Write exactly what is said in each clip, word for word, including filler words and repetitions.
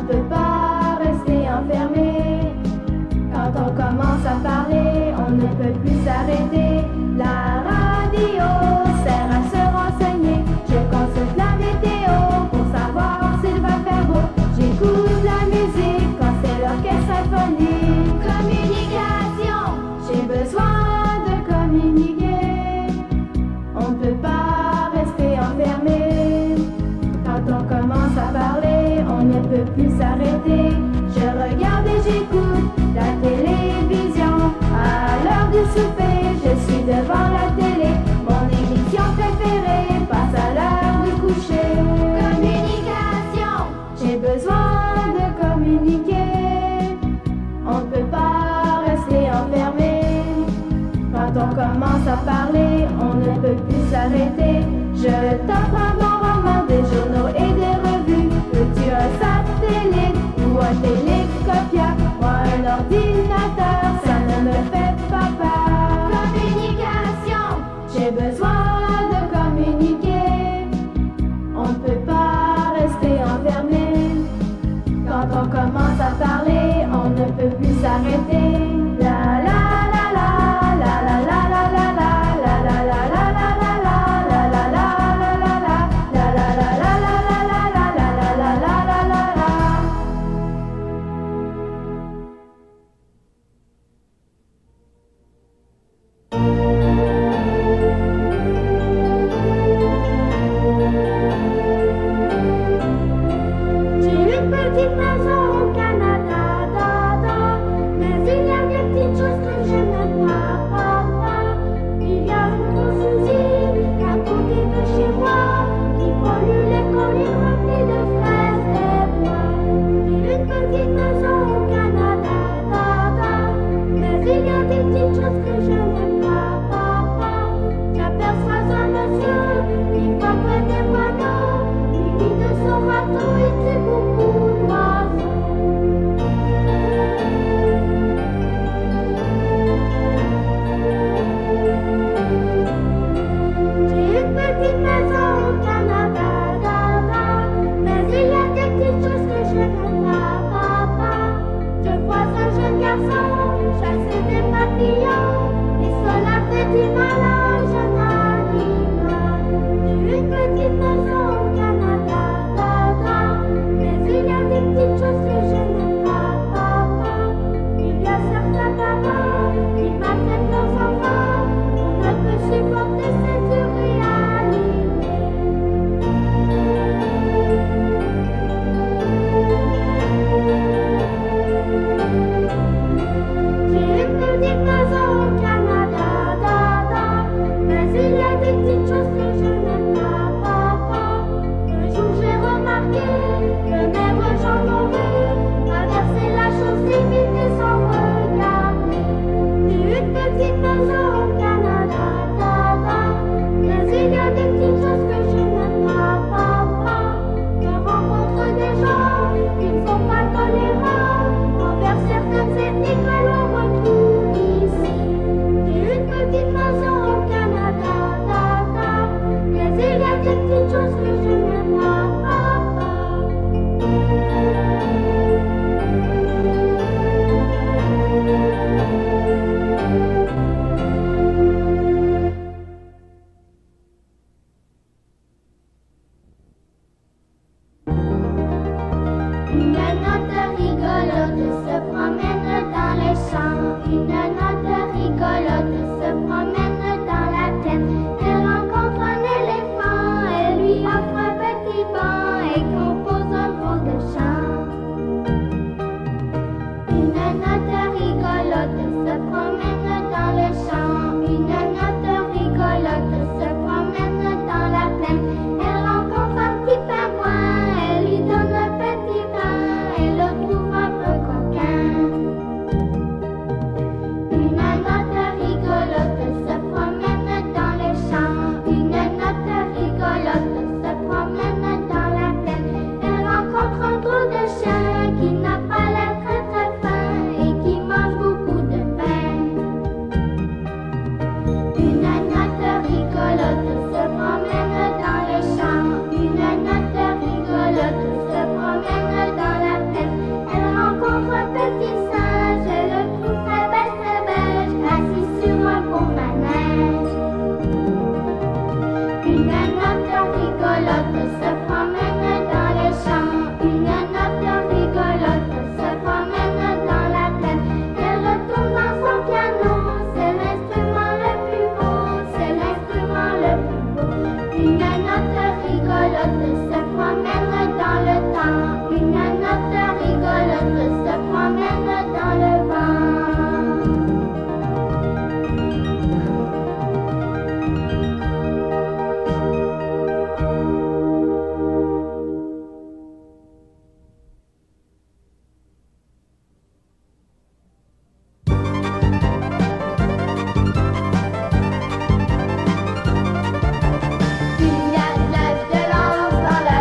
peut pas rester enfermé. Quand on commence à parler, on ne peut plus s'arrêter. La radio sert à se renseigner. Je consulte la météo pour savoir s'il va faire beau. J'écoute la musique quand c'est l'orchestre symphonique. Communication, j'ai besoin de communiquer. On ne peut pas rester enfermé. Quand on commence à parler, on ne peut plus s'arrêter. Je regarde et j'écoute la télévision. À l'heure du souper, je suis devant la télé. Mon émission préférée passe à l'heure du coucher. Communication, j'ai besoin de communiquer. On ne peut pas rester enfermé. Quand on commence à parler, on ne peut plus s'arrêter. Je t'offre un bon roman, des journaux et des revues. Veux-tu un satellite ou un télécopieur? Moi un ordinateur, ça ne me fait pas peur. Communication, j'ai besoin de communiquer. On ne peut pas rester enfermé. Quand on commence à parler, on ne peut plus s'arrêter. La la la la la la la la la la la la la la la la la la la Petite maison au Canada, da, da. Mais il y a des petites choses que je n'aime pas, pas, pas. Il y a une grosse usine à côté de chez moi qui pollue les collines remplies de fraises et bois. J'ai une petite maison au Canada, da, da. Mais il y a des petites choses que je n'aime pas, pas, pas. J'aperçois un monsieur qui va près des panneaux. Il vit de son râteau et tue beaucoup. Chasser des papillons, et cela fait du mal à un jeune animal. J'ai une petite maison au Canada, da, da. Mais il y a des petites choses que je n'aime pas, papa. Il y a certains parents qui maltraitent leurs enfants. On ne peut supporter cette réalité. J'ai une petite maison au Canada, da, da. Mais il y a des petites choses que je n'aime pas, papa. Un jour j'ai remarqué que même Jean Mauvais traversait la chaussée vite et sans regarder. J'ai une petite maison au Canada, da, da. Mais il y a des petites choses que je n'aime pas, papa. Je rencontre des gens qui ne sont pas tolérants envers certaines ethnies que l'on retrouve ici. J'ai une petite maison au Canada, da, da. Mais il y a des petites choses que je n'aime pas, papa. Une note rigolote se promène dans les champs. Une note rigolote se promène dans la plaine. Elle rencontre un éléphant, elle lui offre un petit banc et compose un drôle de chant. Une note rigolote se promène dans le champ. Une note rigolote se promène dans la plaine. Elle rencontre un petit pingouin, elle lui donne un petit pain et le trouve un peu coquin. rigolote se promène dans les champs. Une note rigolote se promène dans la plaine. Elle retourne dans son piano, c'est l'instrument le plus beau, c'est l'instrument le plus beau. Une note rigolote se promène dans le temps. Une note rigolote se promène dans le vent. Il y a de la violence dans la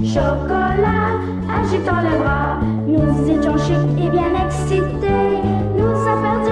chocolat, agitant les bras. Nous étions chics et bien excités. Nous a perdu